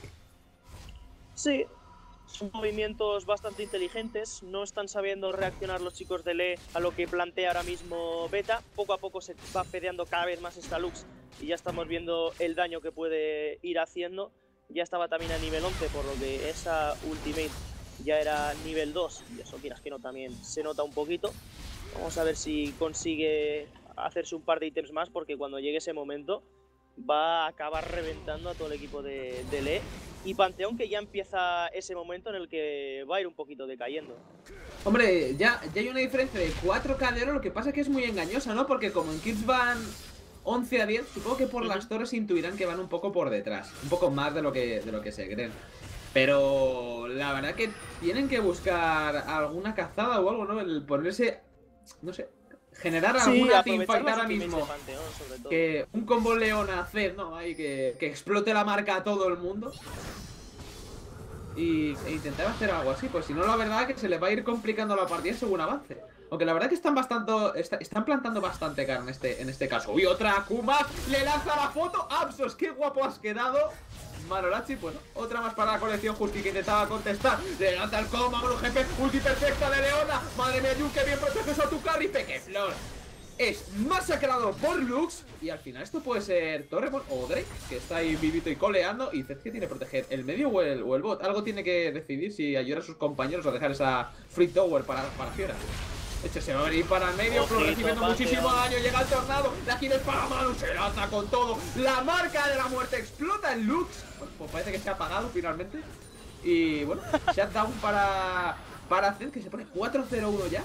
B: Sí, son movimientos bastante inteligentes. No están sabiendo reaccionar los chicos de Lee a lo que plantea ahora mismo Beta. Poco a poco se va fedeando cada vez más esta Lux y ya estamos viendo el daño que puede ir haciendo. Ya estaba también a nivel 11, por lo que esa ultimate ya era nivel 2. Y eso, quieras que no, también se nota un poquito. Vamos a ver si consigue hacerse un par de ítems más, porque cuando llegue ese momento va a acabar reventando a todo el equipo de Lee. Y Panteón, que ya empieza ese momento en el que va a ir un poquito decayendo.
A: Hombre, ya hay una diferencia de 4K de oro. Lo que pasa es que es muy engañosa, ¿no? Porque como en Kills van 11-10, supongo que por las torres intuirán que van un poco por detrás. Un poco más de lo que se creen. Pero la verdad que tienen que buscar alguna cazada o algo, ¿no? El ponerse, no sé, generar alguna teamfight ahora mismo.
B: Panteón,
A: que un combo Leona Zed, ¿no? Ahí que explote la marca a todo el mundo. E intentar hacer algo así. Pues si no, la verdad es que se les va a ir complicando la partida según avance. Aunque la verdad que están plantando bastante cara en este caso. ¡Uy, otra Akuma! ¡Le lanza la foto! ¡Absos! ¡Qué guapo has quedado! Manolachi, bueno, otra más para la colección. Justi que intentaba contestar. Le lanza el combo, Manu GP, ulti perfecta de Leona. Madre mía, Jun, que bien proteges a tu carry. Pequeflor es masacrado por Lux. Y al final esto puede ser Torremon o Drake, que está ahí vivito y coleando. Y Zed, que tiene que proteger el medio o el bot. Algo tiene que decidir, si ayudar a sus compañeros o dejar esa free tower para Fiora. De hecho, se va a venir para el medio, pero recibiendo muchísimo daño. Llega el tornado, la gira es para Manu, se lanza con todo. La marca de la muerte explota en Lux. Bueno, pues parece que se ha apagado finalmente. Y bueno, shutdown para Zed, que se pone 4-0-1 ya.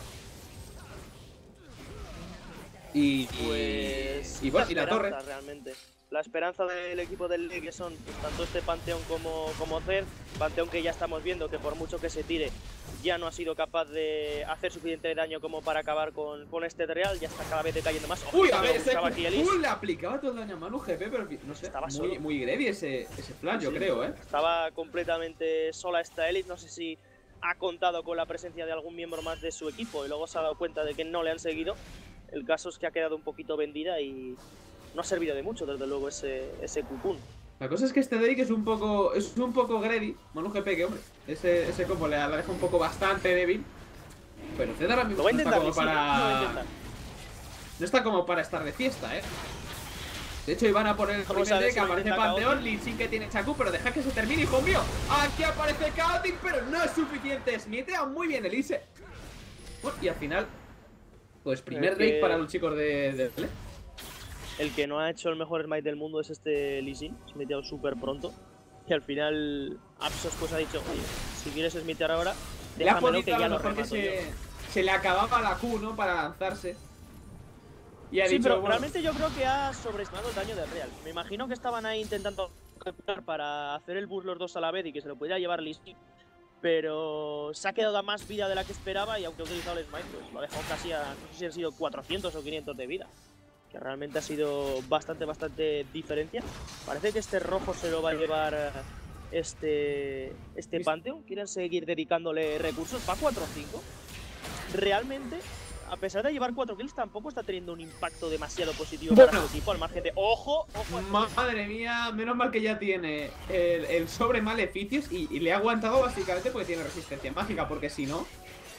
A: Y bueno, y la torre.
B: Realmente. La esperanza del equipo del Lee, que son tanto este Panteón como Zed. Panteón que ya estamos viendo que por mucho que se tire, ya no ha sido capaz de hacer suficiente daño como para acabar con este Real. Ya está cada vez decayendo más.
A: Uy, a ver, ese le aplicaba todo el daño a Manu GP, pero no sé,
B: estaba
A: muy greedy ese flash, yo creo, ¿eh?
B: Estaba completamente sola esta Elise. No sé si ha contado con la presencia de algún miembro más de su equipo y luego se ha dado cuenta de que no le han seguido. El caso es que ha quedado un poquito vendida y no ha servido de mucho, desde luego, ese Cocoon.
A: La cosa es que este Drake es un poco greedy. Bueno, GP que, hombre, ese combo la deja un poco bastante débil. Pero Zed ahora mismo no está como para... No está como para estar de fiesta, ¿eh? De hecho, iban a poner el primer deck, aparece Panteón, Lee Sin que tiene Chaku, pero deja que se termine, hijo mío. Aquí aparece Chaotic, pero no es suficiente. Smitea muy bien Elise. Bueno, y al final, pues primer Drake para los chicos de Lee.
B: El que no ha hecho el mejor smite del mundo es este Lee Sin, se ha smiteado súper pronto. Y al final Apsos pues ha dicho, oye, si quieres smitear ahora, déjamelo que ya lo remato yo.
A: Se le acababa la Q, ¿no? Para lanzarse. Y ha dicho,
B: pero
A: bueno,
B: realmente yo creo que ha sobreestimado el daño del Real. Me imagino que estaban ahí intentando para hacer el burst los dos a la vez y que se lo pudiera llevar Lee Sin. Pero se ha quedado a más vida de la que esperaba y aunque ha utilizado el smite, pues lo ha dejado casi a, no sé si han sido 400 o 500 de vida. Que realmente ha sido bastante diferencia. Parece que este rojo se lo va a llevar este Pantheon. Quieren seguir dedicándole recursos. Va 4-5. Realmente, a pesar de llevar 4 kills, tampoco está teniendo un impacto demasiado positivo para su equipo. Al margen de... ¡Ojo!
A: Madre mía, menos mal que ya tiene el sobre maleficios y le ha aguantado básicamente porque tiene resistencia mágica. Porque si no,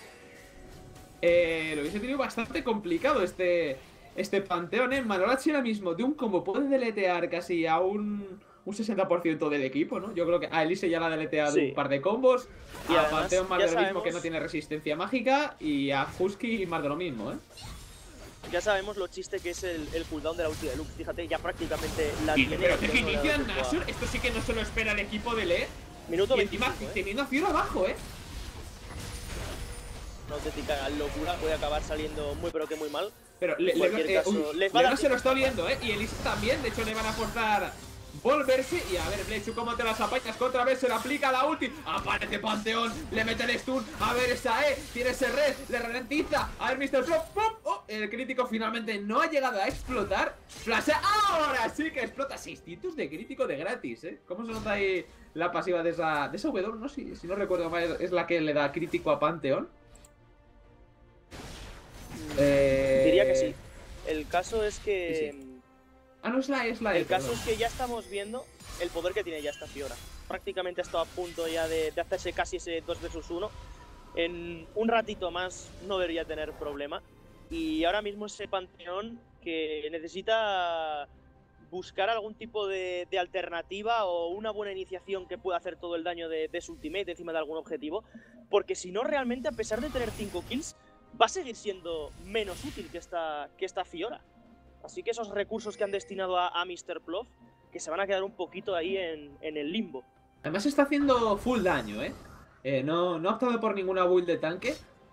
A: lo hubiese tenido bastante complicado este Panteón, ¿eh? Manolachi ahora mismo de un combo puede deletear casi a un 60% del equipo, ¿no? Yo creo que a Elise ya la ha deleteado un par de combos. Y a Panteón más de lo mismo, que no tiene resistencia mágica. Y a Husky más de lo mismo, ¿eh?
B: Ya sabemos lo chiste que es el cooldown de la ulti de Lux. Fíjate, ya prácticamente la tiene.
A: Pero que inician Nashor, esto sí que no se lo espera el equipo de Lee.
B: Minuto
A: y encima 25, teniendo a Fiora abajo, ¿eh?
B: Una auténtica locura, puede acabar saliendo muy pero que muy mal.
A: Pero Leona se lo está oliendo, ¿eh? Y Elise también, de hecho le van a forzar volverse. Y a ver, Blechu, ¿cómo te las apañas? Que otra vez se le aplica la ulti. Aparece Panteón, le mete el stun. A ver, esa tiene ese red, le ralentiza. A ver, Mr. Flop, ¡pum! Oh, el crítico finalmente no ha llegado a explotar. Flashea, ahora sí que explota. 6 tintos de crítico de gratis, ¿eh? ¿Cómo se nota ahí la pasiva de esa W? No, si no recuerdo mal, es la que le da crítico a Panteón.
B: Diría que sí. El caso es que...
A: Sí. Ah, no, es la
B: El caso es que ya estamos viendo el poder que tiene ya esta Fiora. Prácticamente ha estado a punto ya de hacerse casi ese 2 vs 1. En un ratito más no debería tener problema. Y ahora mismo ese Panteón que necesita buscar algún tipo de alternativa o una buena iniciación que pueda hacer todo el daño de su ultimate encima de algún objetivo. Porque si no, realmente, a pesar de tener 5 kills, va a seguir siendo menos útil que esta Fiora. Así que esos recursos que han destinado a Mr. Plof, que se van a quedar un poquito ahí en el limbo.
A: Además está haciendo full daño, no ha optado por ninguna build de tanque.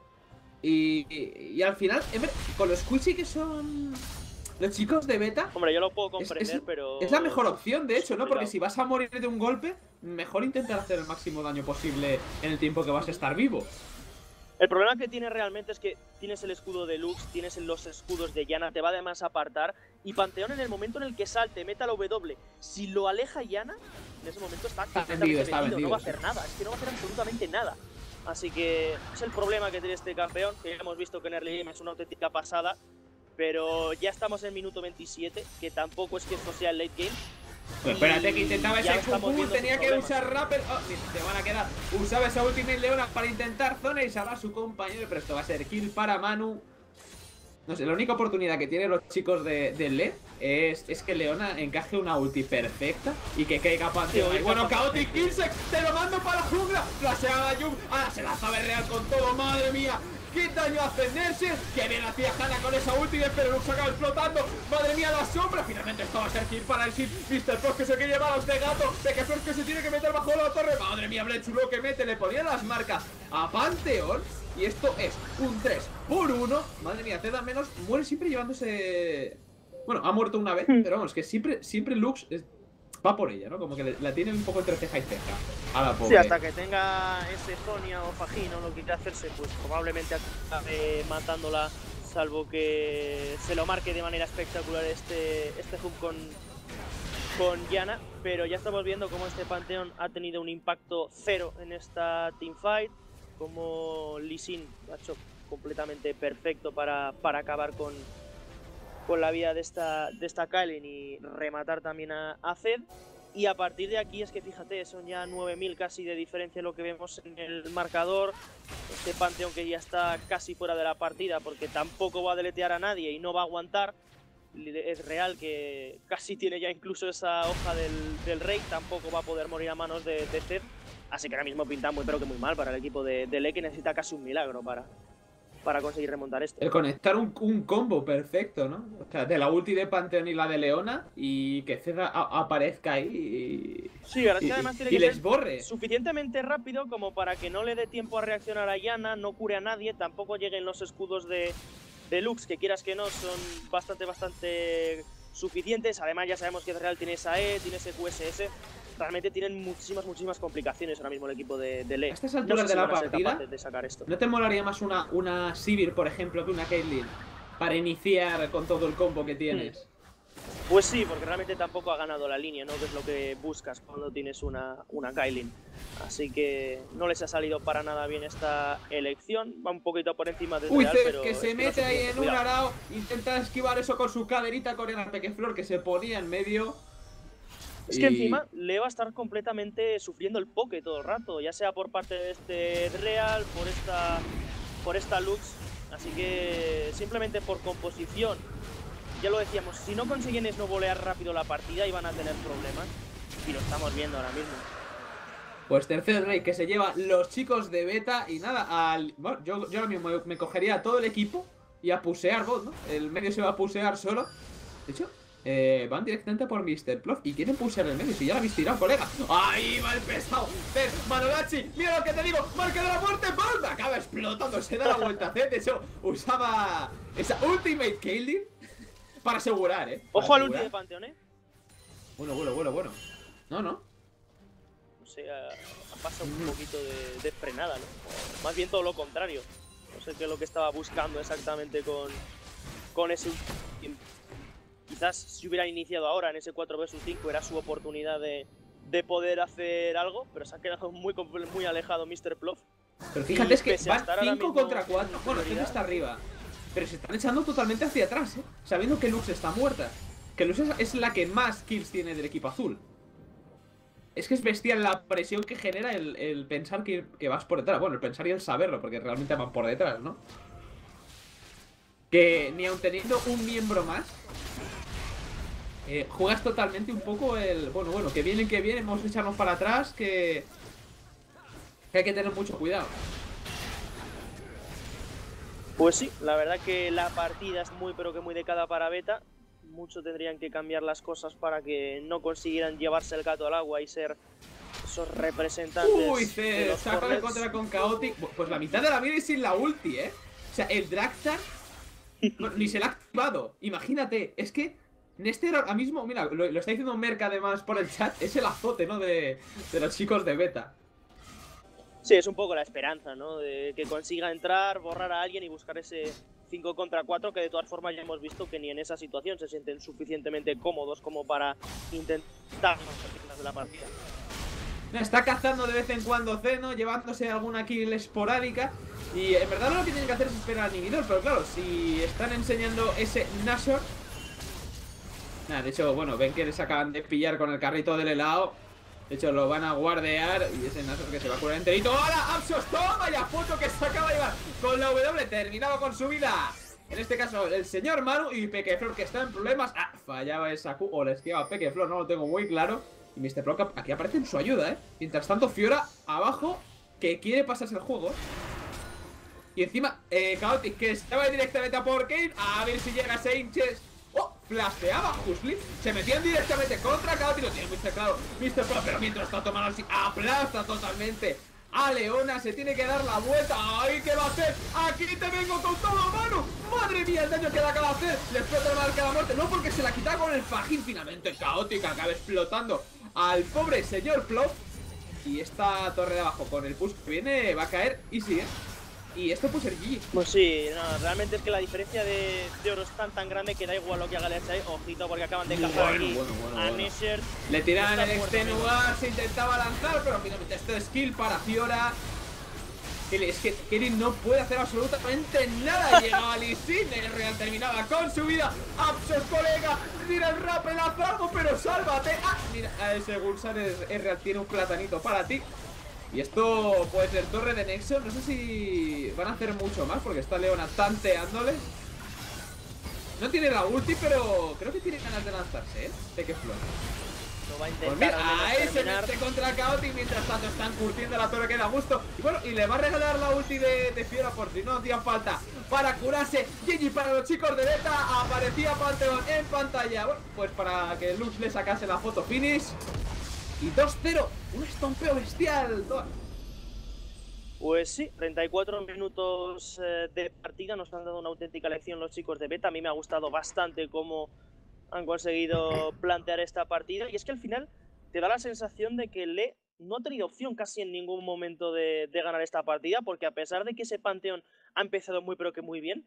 A: Y al final, con los Squishy que son los chicos de beta...
B: Hombre, yo lo puedo comprender, pero...
A: Es la mejor opción, de hecho, ¿no? Porque si vas a morir de un golpe, mejor intentar hacer el máximo daño posible en el tiempo que vas a estar vivo.
B: El problema que tiene realmente es que tienes el escudo de Lux, tienes los escudos de Yana, te va además a apartar. Y Panteón, en el momento en el que salte, meta la W, si lo aleja Yana, en ese momento está vendido, no va a hacer nada, es que no va a hacer absolutamente nada. Así que es el problema que tiene este campeón, que ya hemos visto que en Early Game es una auténtica pasada. Pero ya estamos en minuto 27, que tampoco es que esto sea el late game.
A: Pues espérate, que intentaba ese Q, tenía que usar Rapper. Oh, se van a quedar. Usaba esa ultimate Leona para intentar zona y salvar a su compañero. Pero esto va a ser kill para Manu. No sé, la única oportunidad que tienen los chicos de LED es que Leona encaje una ulti perfecta y que caiga Pantheon. Sí, bueno, Chaotic Insect, te lo mando para la jungla. Flasheada a Yum. Ahora se la sabe real con todo, madre mía. ¡Qué daño hace Nerser! ¡Que bien hacía Hanna con esa ulti! Pero Lux acaba explotando. ¡Madre mía, la sombra! Finalmente esto va a ser kill para el Shin. Mr. Frost que se quiere llevar a este gato. De que Frost que se tiene que meter bajo la torre. ¡Madre mía, Blechulo que mete! Le ponía las marcas a Pantheon. Y esto es un 3-1. Madre mía, Zed al menos muere siempre llevándose... Bueno, ha muerto una vez, pero vamos, que siempre Lux va por ella, ¿no? Como que la tiene un poco entre ceja y ceja a la pobre.
B: Sí, hasta que tenga ese Zonia o Fajino lo que quiera hacerse, pues probablemente acabe matándola, salvo que se lo marque de manera espectacular este hub con Yana. Pero ya estamos viendo cómo este Pantheon ha tenido un impacto cero en esta teamfight, como Lee Sin ha hecho completamente perfecto para acabar con la vida de esta Kaelin y rematar también a Zed. Y a partir de aquí es que fíjate, son ya 9000 casi de diferencia lo que vemos en el marcador. Este Panteón que ya está casi fuera de la partida porque tampoco va a deletear a nadie y no va a aguantar. Es real que casi tiene ya incluso esa hoja del rey, tampoco va a poder morir a manos de Zed. Así que ahora mismo pinta muy pero que muy mal para el equipo de Le, que necesita casi un milagro para conseguir remontar esto.
A: El conectar un combo perfecto, ¿no? O sea, de la ulti de Pantheon y la de Leona y que Zed aparezca ahí
B: sí, ahora es que además tiene que
A: les
B: ser
A: borre.
B: Suficientemente rápido como para que no le dé tiempo a reaccionar a Yana, no cure a nadie, tampoco lleguen los escudos de Lux, que quieras que no, son bastante suficientes. Además ya sabemos que Ezreal tiene esa E, tiene ese QSS. Realmente tienen muchísimas complicaciones ahora mismo el equipo de Le.
A: A estas alturas de la partida,
B: de sacar esto.
A: ¿No te molaría más una Sivir, por ejemplo, que una Caitlyn? Para iniciar con todo el combo que tienes.
B: Pues sí, porque realmente tampoco ha ganado la línea, ¿no? Que es lo que buscas cuando tienes una Kaelin. Así que no les ha salido para nada bien esta elección. Va un poquito por encima de
A: Uy,
B: Real,
A: Zed,
B: pero
A: que se mete
B: no
A: ahí en un
B: cuidado.
A: arao. Intenta esquivar eso con su caderita con el Pequeflor que se ponía en medio.
B: Es que encima le va a estar completamente sufriendo el poke todo el rato, ya sea por parte de este Real, por esta Lux. Así que simplemente por composición, ya lo decíamos, si no consiguen snowbolear rápido la partida iban a tener problemas. Y lo estamos viendo ahora mismo.
A: Pues tercer rey que se lleva los chicos de beta y nada, bueno, yo ahora mismo me cogería a todo el equipo y a pusear bot, ¿no? El medio se va a pusear solo. De hecho, van directamente por Mr. Plof y quieren pusear el medio. Si ya lo habéis tirado, colega. ¡Ahí va el pesado! Zed, Manolachi, mira lo que te digo. ¡Marca de la muerte! ¡Pum! Acaba explotando, se da la vuelta. Zed, de hecho, usaba esa Ultimate Caitlyn para asegurar,
B: Ojo al ulti de Pantheon,
A: Bueno. No.
B: No sé, ha pasado un poquito de frenada, ¿no? O más bien todo lo contrario. No sé qué es lo que estaba buscando exactamente con ese ulti. Quizás si hubiera iniciado ahora en ese 4 vs 5 era su oportunidad de poder hacer algo, pero se ha quedado muy alejado Mr. Plof.
A: Pero fíjate, es que van 5
B: mismo
A: contra 4. Bueno, Zed está arriba. Pero se están echando totalmente hacia atrás, sabiendo que Lux está muerta. Que Lux es la que más kills tiene del equipo azul. Es que es bestial la presión que genera el pensar que vas por detrás. Bueno, el pensar y el saberlo, porque realmente van por detrás, ¿no? Que ni aun teniendo un miembro más, juegas totalmente un poco el... Bueno, que vienen, vamos a echarnos para atrás, que hay que tener mucho cuidado.
B: Pues sí, la verdad que la partida es muy pero que muy de cada para beta. Mucho tendrían que cambiar las cosas para que no consiguieran llevarse el gato al agua y ser esos representantes.
A: Uy, Zed, saca el contra con Chaotic. Pues la mitad de la vida y sin la ulti, O sea, el Dragstar ni se la ha activado. Imagínate, es que Nester ahora mismo, mira, lo está diciendo Merck además por el chat, es el azote, ¿no? De los chicos de beta.
B: Sí, es un poco la esperanza, ¿no? De que consiga entrar, borrar a alguien y buscar ese 5 contra 4, que de todas formas ya hemos visto que ni en esa situación se sienten suficientemente cómodos como para intentar las de la partida.
A: Está cazando de vez en cuando Zeno, llevándose alguna kill esporádica. Y en verdad lo que tienen que hacer es esperar al inhibidor. Pero claro, si están enseñando ese Nashor... Nada, de hecho, bueno, ven que les acaban de pillar con el carrito del helado. De hecho, lo van a guardear. Y ese Nashor que se va a curar enterito. ¡Hola, Apsos! ¡Toma! ¡Vaya foto que se acaba de llevar! Con la W terminaba con su vida. En este caso, el señor Manu y Pequeflor, que está en problemas. Fallaba esa Q. O le esquiva Pequeflor, no lo tengo muy claro. Y Mr. Plof aquí aparece en su ayuda, Mientras tanto, Fiora abajo, que quiere pasarse el juego, Y encima, Chaotic, que estaba directamente a por Kayn. A ver si llega ese Inches. ¡Oh! Flasheaba Husli. Se metían directamente contra Chaotic. Lo tiene muy claro Mr. Plof, pero mientras tanto Manu así aplasta totalmente a Leona. Se tiene que dar la vuelta. ¡Ay, qué va a hacer! ¡Aquí te vengo con todo, Manu! ¡Madre mía el daño que le acaba de hacer! Le explota el marca de la muerte. No, porque se la quita con el fajín. Finalmente Chaotic acaba explotando al pobre señor Plof. Y esta torre de abajo con el push que viene va a caer y sigue. Y esto puede ser GG.
B: Pues sí, no, realmente es que la diferencia de oro es tan grande que da igual lo que haga el Echai. Ojito, porque acaban de cazar aquí a Nashor.
A: Le tiraban el extenuar, se intentaba lanzar, pero finalmente esto es kill para Fiora. Es que Kirin no puede hacer absolutamente nada. Llegaba Lee Sin, el Real terminaba con su vida. Apsos, colega, tira el rap en algo, pero sálvate. Ah, mira, ese Gulsar Real tiene un platanito para ti. Y esto puede ser torre de Nexo. No sé si van a hacer mucho más, porque está Leona tanteándole. No tiene la ulti, pero creo que tiene ganas de lanzarse, ¿eh? De que flor.
B: Lo va a
A: Pues
B: intentar.
A: mira, ahí se mete contra Chaotic. Mientras tanto están curtiendo la torre que da gusto. Y bueno, y le va a regalar la ulti de Fiora por si no hacía falta para curarse. GG para los chicos de Beta. Aparecía Pantheon en pantalla. Bueno, pues para que Lux le sacase la foto finish. Y 2-0, un estompeo bestial.
B: Pues sí, 34 minutos de partida. Nos han dado una auténtica lección los chicos de Beta. A mí me ha gustado bastante cómo han conseguido plantear esta partida. Y es que al final te da la sensación de que Le no ha tenido opción casi en ningún momento de ganar esta partida, porque a pesar de que ese Pantheon ha empezado muy pero que muy bien,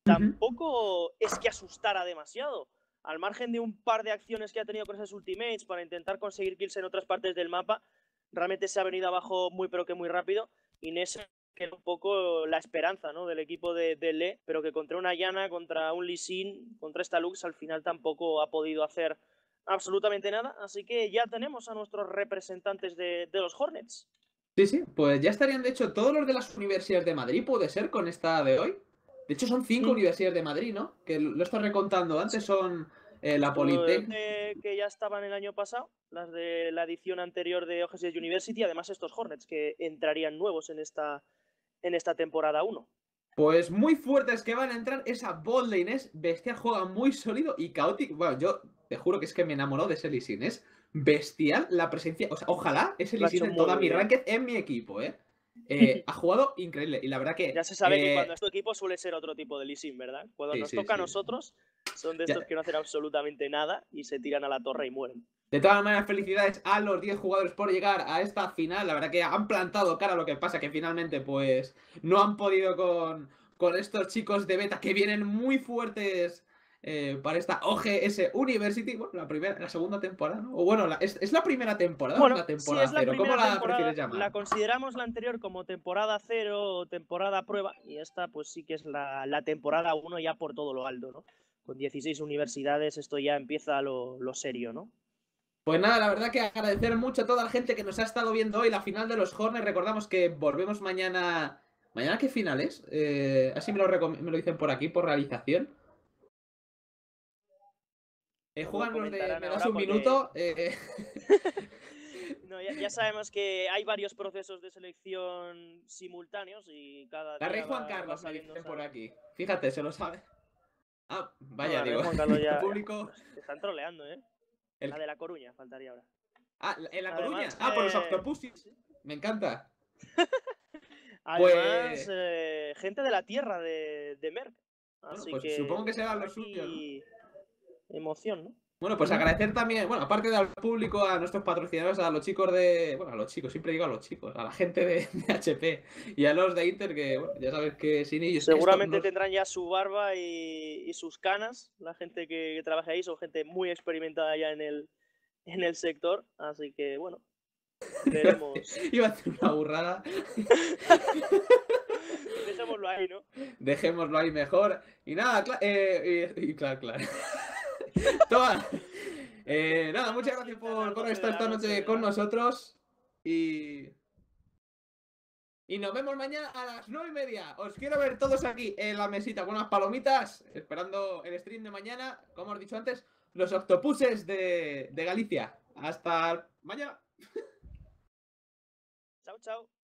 B: tampoco es que asustara demasiado. Al margen de un par de acciones que ha tenido con esas ultimates para intentar conseguir kills en otras partes del mapa, realmente se ha venido abajo muy pero que muy rápido. Y en eso queda un poco la esperanza, ¿no?, del equipo de Le, pero que contra una Yana, contra un Lee Sin, contra esta Lux, al final tampoco ha podido hacer absolutamente nada. Así que ya tenemos a nuestros representantes de los Hornets.
A: Sí, sí, pues ya estarían de hecho todos los de las universidades de Madrid, puede ser, con esta de hoy. De hecho son 5 universidades de Madrid, ¿no? Que lo estoy recontando antes, son la Politécnica.
B: Que ya estaban el año pasado, las de la edición anterior de OGS University, además estos Hornets que entrarían nuevos en esta temporada 1.
A: Pues muy fuertes que van a entrar. Esa botlane es bestial, juega muy sólido. Y Chaotic, bueno, yo te juro que es que me enamoró de ese Lee Sin. Es bestial la presencia. O sea, ojalá ese Lee Sin en toda mi ranked en mi equipo, ¿eh? Ha jugado increíble. Y la verdad que.
B: Ya se sabe que cuando es tu equipo suele ser otro tipo de Lee Sin, ¿verdad? Cuando nos toca a nosotros, son de estos que no hacen absolutamente nada y se tiran a la torre y mueren.
A: De todas maneras, felicidades a los 10 jugadores por llegar a esta final. La verdad que han plantado cara, lo que pasa que finalmente pues no han podido con estos chicos de Beta que vienen muy fuertes para esta OGS University. Bueno, la segunda temporada, ¿no? O bueno, es la primera temporada,
B: bueno,
A: la temporada
B: sí, es
A: 0. ¿Cómo la prefieres llamar?
B: La consideramos la anterior como temporada 0 o temporada prueba, y esta pues sí que es la temporada 1 ya por todo lo alto, ¿no? Con 16 universidades esto ya empieza lo serio, ¿no?
A: Pues nada, la verdad que agradecer mucho a toda la gente que nos ha estado viendo hoy la final de los Hornets. Recordamos que volvemos mañana. ¿Mañana qué final es? Así me lo dicen por aquí, por realización. Juegan los de me das un minuto.
B: No, ya sabemos que hay varios procesos de selección simultáneos y cada
A: la
B: día
A: Rey Juan Carlos me dicen por aquí. Fíjate, se lo sabe. Ah, vaya, no, digo.
B: Juan Carlos ya,
A: el público.
B: Te están troleando, ¿eh? La de La Coruña, faltaría ahora.
A: Ah, ¿en La Coruña? Por los Octopuses. Me encanta.
B: Además, gente de la tierra de Merck. Así
A: pues
B: que
A: supongo que será lo suyo, ¿no?
B: Emoción, ¿no?
A: Bueno, pues agradecer también, bueno, aparte del público, a nuestros patrocinadores, a los chicos de... Bueno, a los chicos, siempre digo a los chicos, a la gente de HP y a los de Inter, que, bueno, ya sabes que sin ellos...
B: Seguramente tendrán ya su barba y sus canas, la gente que trabaja ahí, son gente muy experimentada ya en el sector, así que, bueno, veremos.
A: Iba a hacer una burrada.
B: Dejémoslo ahí, ¿no?
A: Dejémoslo ahí mejor. Y nada, claro. Nada, muchas gracias por estar esta noche con nosotros. Y nos vemos mañana a las 9:30. Os quiero ver todos aquí en la mesita con unas palomitas, esperando el stream de mañana. Como os he dicho antes, los Octopuses de Galicia. Hasta mañana.
B: Chao, chao.